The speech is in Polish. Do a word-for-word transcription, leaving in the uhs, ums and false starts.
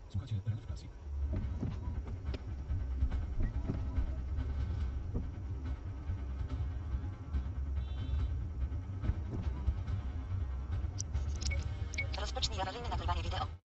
Słuchajcie, R F Classic. Rozpocznij awaryjne nagrywanie wideo.